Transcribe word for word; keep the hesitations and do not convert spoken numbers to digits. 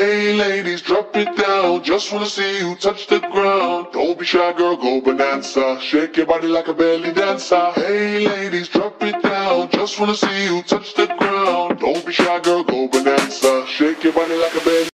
Hey ladies, drop it down, just wanna see you touch the ground. Don't be shy girl, go bonanza, shake your body like a belly dancer. Hey ladies, drop it down, just wanna see you touch the ground. Don't be shy girl, go bonanza, shake your body like a belly